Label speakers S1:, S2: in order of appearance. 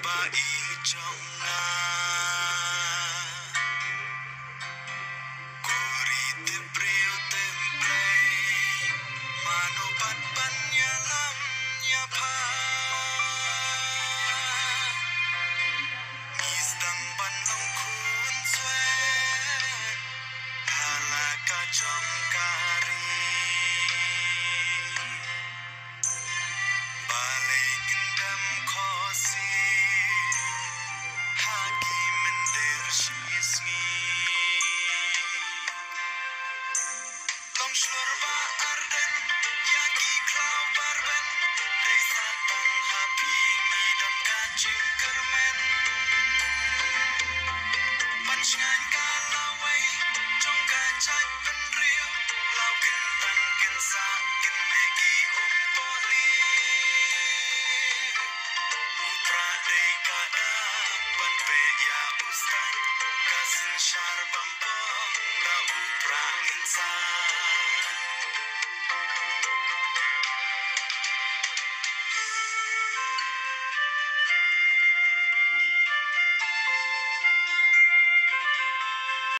S1: trong Kurite priu templay Manupat panyalam nyapa Isdang panlong kun sweat Halaka trong kari Balay indam khosi Hagi mendir shismi Long slurba arden Yagi klau barben Desa tang hapi Midam kacing kermen Pancngan kalawai Trong kacai penriu Lau kentang kensa Kenlegi umpoli Pradei kada Banpe ya ustang Kasin syar bampong Lau prang insan